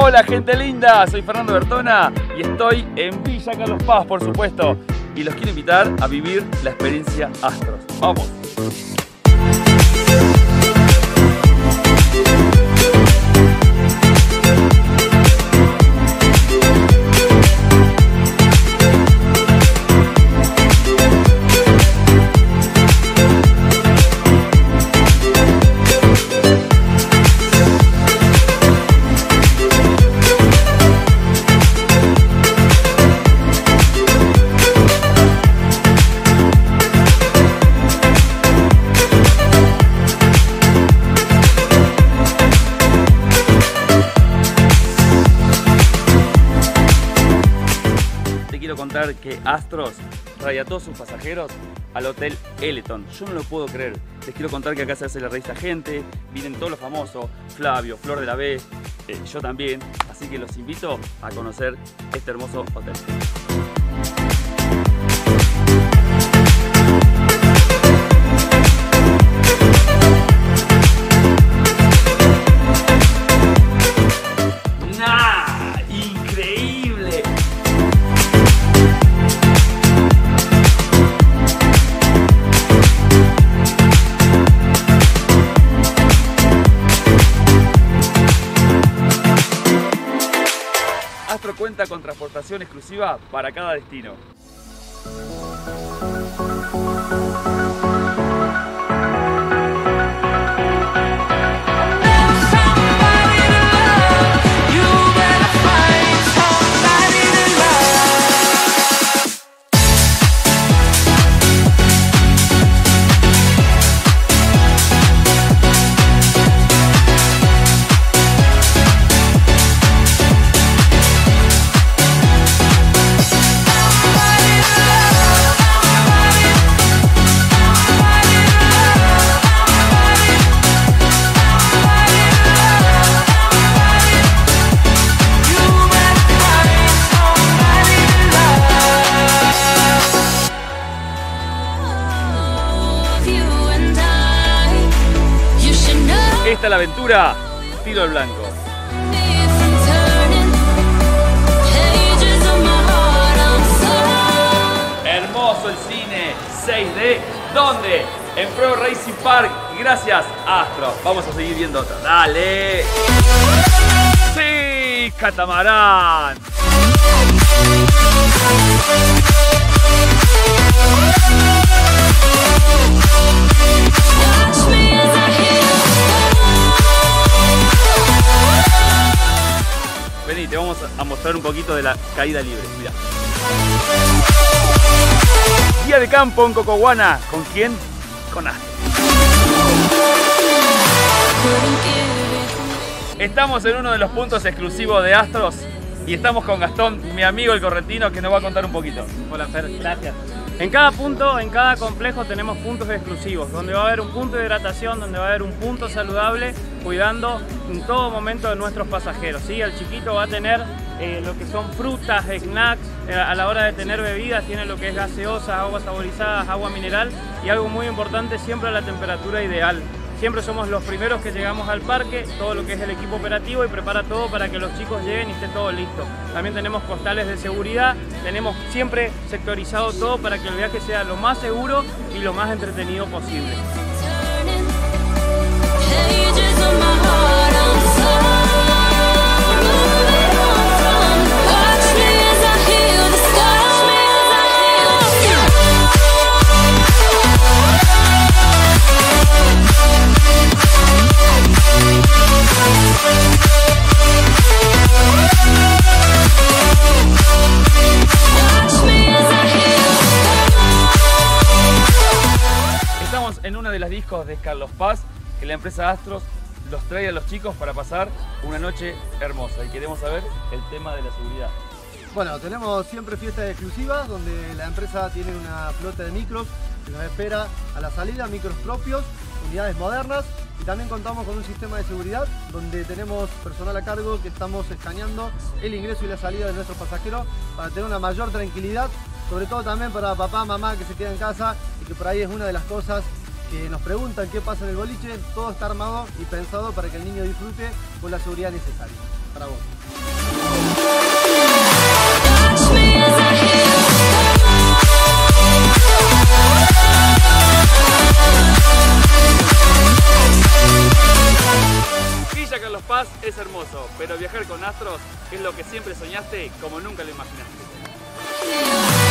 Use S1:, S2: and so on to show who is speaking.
S1: Hola gente linda, soy Fernando Bertona y estoy en Villa Carlos Paz, por supuesto, y los quiero invitar a vivir la experiencia Astros. ¡Vamos! Contar que Astros trae a todos sus pasajeros al Hotel Eleton. Yo no lo puedo creer. Les quiero contar que acá se hace la revista Gente, vienen todos los famosos, Flavio, Flor de la B, yo también, así que los invito a conocer este hermoso hotel. Astro cuenta con transportación exclusiva para cada destino. Esta es la aventura, tiro al blanco. Hermoso el cine 6D, ¿dónde? En Pro Racing Park, gracias Astro. Vamos a seguir viendo otra, dale. Sí, catamarán. Vení, te vamos a mostrar un poquito de la caída libre, mirá. Día de campo en Cocoguana, ¿con quién? Con Astro. Estamos en uno de los puntos exclusivos de Astros y estamos con Gastón, mi amigo el correntino, que nos va a contar un poquito.
S2: Hola Fer, gracias. En cada punto, en cada complejo tenemos puntos exclusivos, donde va a haber un punto de hidratación, donde va a haber un punto saludable, cuidando en todo momento de nuestros pasajeros, ¿sí? El chiquito va a tener lo que son frutas, snacks, a la hora de tener bebidas tiene lo que es gaseosas, aguas saborizadas, agua mineral y algo muy importante, siempre a la temperatura ideal. Siempre somos los primeros que llegamos al parque, todo lo que es el equipo operativo y prepara todo para que los chicos lleguen y esté todo listo. También tenemos postales de seguridad, tenemos siempre sectorizado todo para que el viaje sea lo más seguro y lo más entretenido posible. En una de las discos de Carlos Paz, que la empresa Astros los trae a los chicos para pasar una noche hermosa y queremos saber el tema de la seguridad.
S3: Bueno, tenemos siempre fiestas exclusivas donde la empresa tiene una flota de micros que nos espera a la salida, micros propios, unidades modernas y también contamos con un sistema de seguridad donde tenemos personal a cargo que estamos escaneando el ingreso y la salida de nuestros pasajeros para tener una mayor tranquilidad, sobre todo también para papá, mamá que se queda en casa y que por ahí es una de las cosas que nos preguntan qué pasa en el boliche. Todo está armado y pensado para que el niño disfrute con la seguridad necesaria. Para vos.
S1: Villa Carlos Paz es hermoso, pero viajar con Astros es lo que siempre soñaste como nunca lo imaginaste.